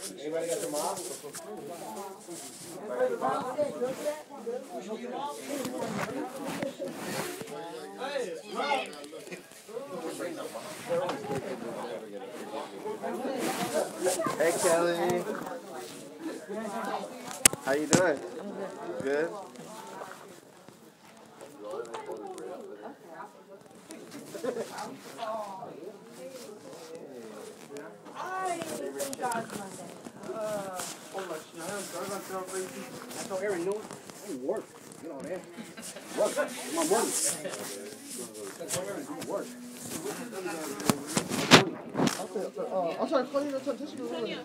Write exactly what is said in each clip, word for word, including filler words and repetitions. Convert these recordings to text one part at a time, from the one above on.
Anybody got your mop? Hey Kelly, how you doing? Good. I told Aaron, you know what? I work. You know that. Work. My money. I told Aaron, do work. Uh, I'm sorry, funny enough, this is really.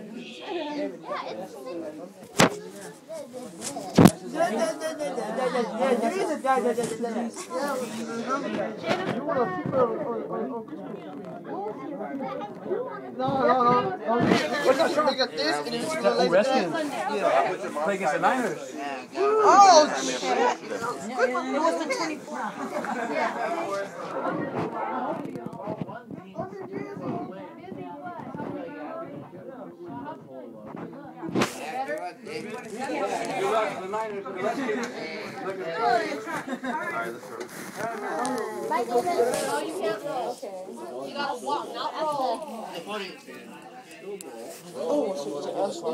No, no, no. We're not trying to get this, and it's going to Redskins. Yeah. Play against the Niners. Oh, shit. It was the twenty-fourth. Good luck to the Niners and the Redskins. Bye, David. No, you can't roll. Okay. You gotta walk, not roll. Oh, so was it us?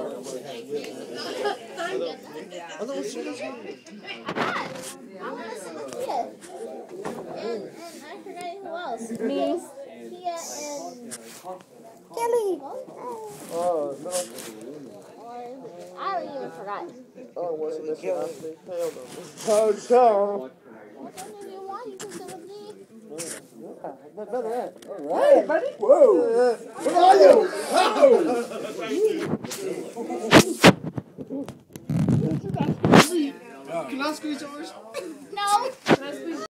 I know it's serious. I want to sing with Kia. And, and I forgot who else. Me. Kia and Kelly. Oh, no. I don't even forgot. Oh, was it this last week? Hell no. Oh, no. What time do you want? You can sing with me. Yeah, better that. All right, buddy. Whoa. What are you? Oh. Can I squeeze yours? No.